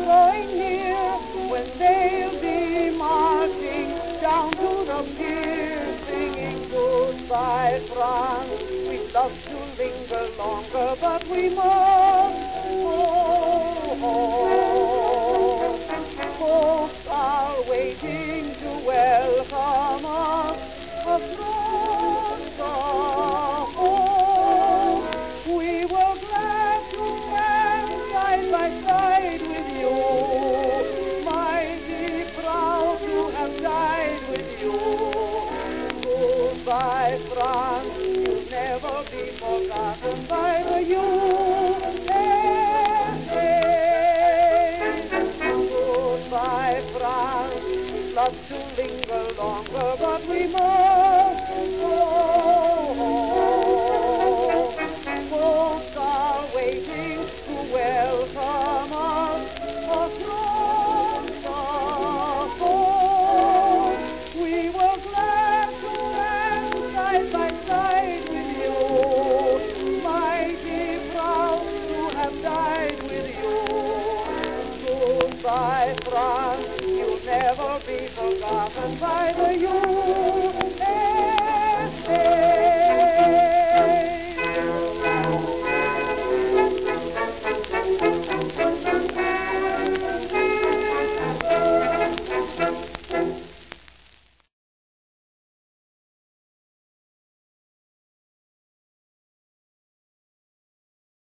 drawing near, when they'll be marching down to the pier, singing goodbye, France. We'd love to linger longer, but we must go home. Folks are waiting to welcome us across the home. We were glad to stand side by side with you, mighty proud to have died with you. Goodbye, France, you'll never be forgotten by the U.S.A. Goodbye, France, we'd love to linger longer, but we must go home. Folks are waiting to welcome us across the home. We were glad to stand side by side with you, mighty proud to have died with you. Goodbye, France, you'll never be forgotten by the U.S.A.